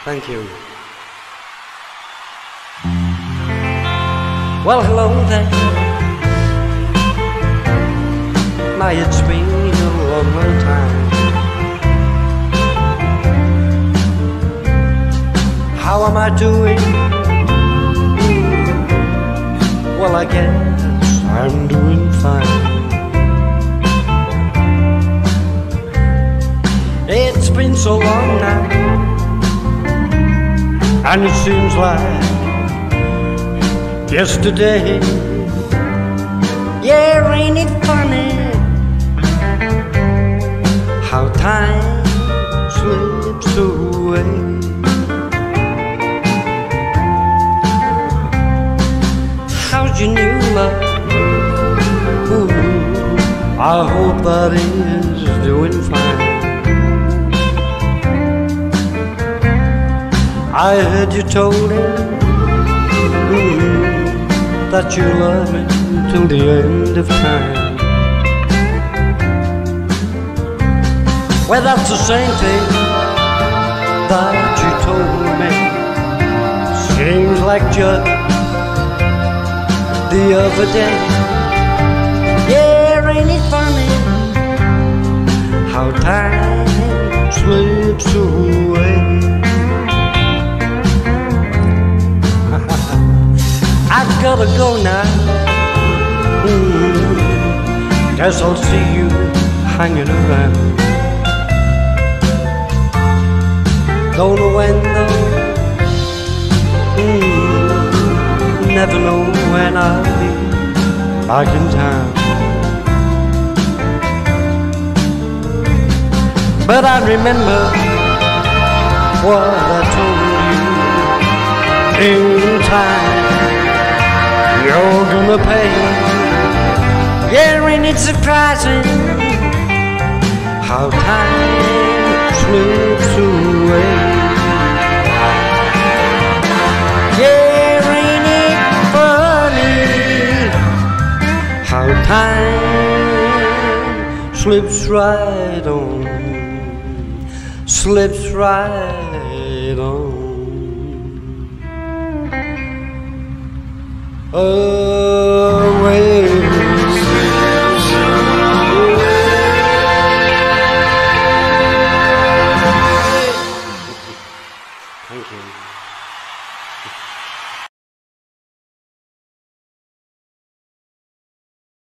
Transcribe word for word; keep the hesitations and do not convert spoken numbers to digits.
Thank you. Well, hello there. My, it's been a long, long time. How am I doing? Well, I guess I'm doing fine. It's been so long now, and it seems like yesterday. Yeah, ain't it funny how time slips away? How's your new love? Ooh, I hope that is doing fine. I heard you told him mm, that you love me till the end of time. Well, that's the same thing that you told me. Seems like just the other day. Yeah, ain't it funny how time slips away? I've gotta go now. mm, Guess I'll see you hanging around. Don't know when though. mm, Never know when I'll be back in town. But I remember what I told you in time. You're gonna pay. Yeah, ain't it surprising how time slips away? Yeah, ain't it funny how time slips right on, slips right on away.